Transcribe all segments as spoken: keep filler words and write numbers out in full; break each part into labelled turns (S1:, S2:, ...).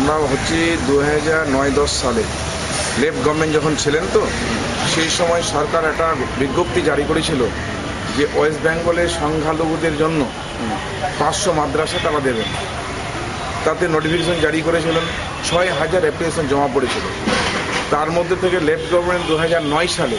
S1: আমরা হচ্ছে দু হাজার নয় দশ সালে লেফট গভর্নমেন্ট যখন ছিলেন, তো সেই সময় সরকার একটা বিজ্ঞপ্তি জারি করেছিল যে ওয়েস্ট বেঙ্গলের সংখ্যালঘুদের জন্য পাঁচশো মাদ্রাসা তারা দেবেন। তাতে নোটিফিকেশন জারি করেছিলেন, ছয় হাজার অ্যাপ্লিকেশন জমা পড়েছিল। তার মধ্যে থেকে লেফট গভর্নমেন্ট দু হাজার নয় সালে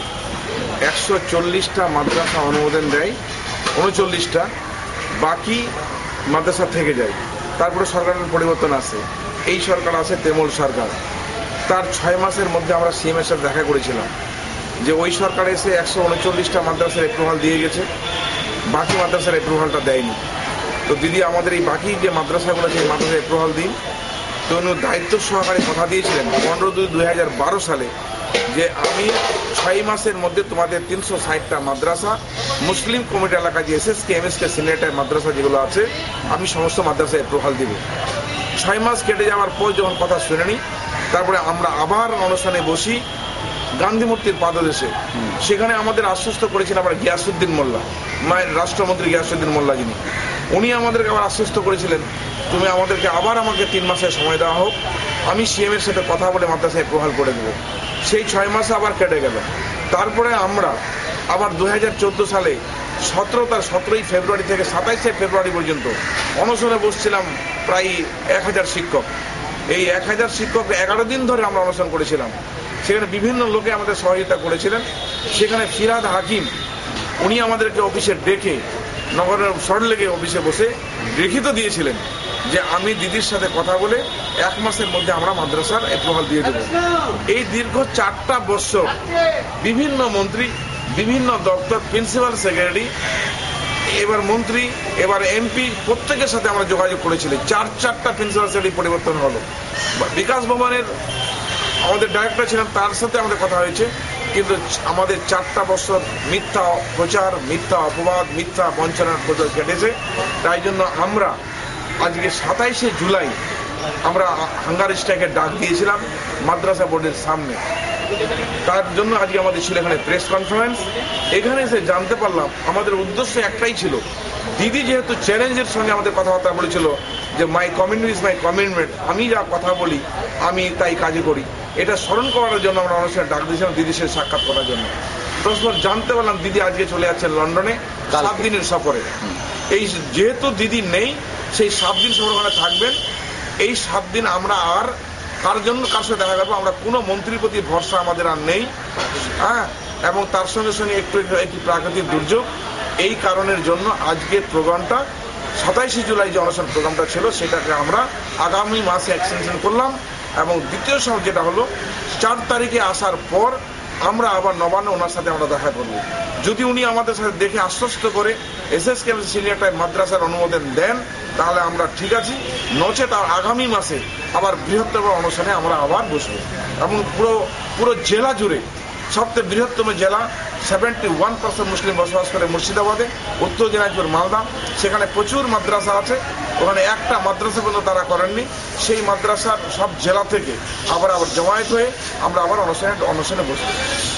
S1: একশো চল্লিশটা মাদ্রাসা অনুমোদন দেয়, উনচল্লিশটা, বাকি মাদ্রাসা থেকে যায়। তারপরে সরকারের পরিবর্তন আসে, এই সরকার আসে তৃণমূল সরকার। তার ছয় মাসের মধ্যে আমরা সিএমের সাথে দেখা করেছিলাম যে ওই সরকার এসে একশো উনচল্লিশটা মাদ্রাসার অ্যাপ্রুভাল দিয়ে গেছে, বাকি মাদ্রাসার অ্যাপ্রুভালটা দেয়নি। তো দিদি আমাদের এই বাকি যে মাদ্রাসাগুলো আছে এই মাদ্রাসার অ্যাপ্রুভাল দিন। তো উনি দায়িত্ব সহকারে কথা দিয়েছিলেন পনেরো দুই দুই হাজার বারো সালে যে আমি ছয় মাসের মধ্যে তোমাদের তিনশো ষাটটা মাদ্রাসা মুসলিম কমিটি এলাকায় যে S S K M S K senior মাদ্রাসা যেগুলো আছে আমি সমস্ত মাদ্রাসায় অ্যাপ্রুভাল দিব। ছয় মাস কেটে যাওয়ার পর যখন কথা শুনেনি, তারপরে আমরা আবার অনুষ্ঠানে বসি গান্ধী মূর্তির পাদদেশে। সেখানে আমাদের আশ্বস্ত করেছেন আবার গিয়াসউদ্দিন মোল্লা, মায়ের রাষ্ট্রমন্ত্রী গিয়াসউদ্দিন মোল্লা যিনি, উনি আমাদেরকে আবার আশ্বস্ত করেছিলেন তুমি আমাদেরকে আবার আমাকে তিন মাসের সময় দেওয়া হোক, আমি সিএম এর সাথে কথা বলে মাদ্রাসায় অ্যাপ্রুভাল করে দেবো। সেই ছয় মাসে আবার কেটে গেল। তারপরে আমরা আবার দু হাজার চোদ্দ সালে সতেরো তার সতেরোই ফেব্রুয়ারি থেকে সাতাইশে ফেব্রুয়ারি পর্যন্ত অনশনে বসছিলাম প্রায় এক হাজার শিক্ষক। এই এক হাজার শিক্ষক এগারো দিন ধরে আমরা অনশন করেছিলাম। সেখানে বিভিন্ন লোকে আমাদের সহযোগিতা করেছিলেন। সেখানে ফিরহাদ হাকিম উনি আমাদেরকে অফিসে ডেকে নগরের সরলেগে অফিসে বসে লিখিত দিয়েছিলেন যে আমি দিদির সাথে কথা বলে এক মাসের মধ্যে আমরা মাদ্রাসার অ্যাপ্রুভাল দিয়ে দেব। এই দীর্ঘ চারটা বছর বিভিন্ন মন্ত্রী, বিভিন্ন দপ্তর, প্রিন্সিপাল সেক্রেটারি, এবার মন্ত্রী, এবার এমপি, প্রত্যেকের সাথে আমরা যোগাযোগ করেছিলাম। চার চারটা প্রিন্সিপাল সেক্রেটারি পরিবর্তন হলো। বিকাশ ভবনের আমাদের ডাইরেক্টর ছিলেন, তার সাথে আমাদের কথা হয়েছে, কিন্তু আমাদের চারটা বছর মিথ্যা প্রচার, মিথ্যা অপবাদ, মিথ্যা বঞ্চনার প্রচার কেটেছে। তাই জন্য আমরা আজকে সাতাইশে জুলাই আমরা হাঙ্গার স্ট্রাইকের ডাক দিয়েছিলাম মাদ্রাসা বোর্ডের সামনে। তার জন্য আজকে আমাদের ছিল এখানে প্রেস কনফারেন্স। এখানে এসে জানতে পারলাম আমাদের উদ্দেশ্য একটাই ছিল, দিদি যেহেতু চ্যালেঞ্জের সঙ্গে আমাদের কথাবার্তা বলেছিল যে my commitment is my commitment, আমি যা কথা বলি আমি তাই কাজে করি, এটা স্মরণ করার জন্য আমরা অনুষ্ঠানে ডাক দিয়েছিলাম দিদির সাথে সাক্ষাৎ করার জন্য। তখন জানতে পারলাম দিদি আজকে চলে যাচ্ছেন লন্ডনে সাত দিনের সফরে। এই যেহেতু দিদি নেই, সেই সাত দিন সফর ওখানে থাকবেন। এই সাত দিন আমরা আর কার জন্য কার সাথে দেখা করবো, আমরা কোনো মন্ত্রীর প্রতি ভরসা আমাদের আর নেই। হ্যাঁ, এবং তার সঙ্গে সঙ্গে একটু একটি প্রাকৃতিক দুর্যোগ, এই কারণের জন্য আজকের প্রোগ্রামটা সাতাইশে জুলাই যে অনশন প্রোগ্রামটা ছিল সেটাকে আমরা আগামী মাসে এক্সটেনশন করলাম। এবং দ্বিতীয় সময় যেটা হলো চার তারিখে আসার পর আমরা আবার নবান্ন ওনার সাথে আমরা দেখা করব। যদি উনি আমাদের সাথে দেখে আশ্বস্ত করে S S K senior type মাদ্রাসার অনুমোদন দেন তাহলে আমরা ঠিক আছি, নচেত আগামী মাসে আবার বৃহত্তম অনুষ্ঠানে আমরা আবার বসবো। এবং পুরো পুরো জেলা জুড়ে সবচেয়ে বৃহত্তম জেলা, সেভেন্টি ওয়ান পার্সেন্ট মুসলিম বসবাস করে মুর্শিদাবাদে, উত্তর দিনাজপুর, মালদা, সেখানে প্রচুর মাদ্রাসা আছে। ওখানে একটা মাদ্রাসা পর্যন্ত তারা করেননি। সেই মাদ্রাসার সব জেলা থেকে আবার আবার জমায়েত হয়ে আমরা আবার অনুষ্ঠানে অনুষ্ঠানে বসবো।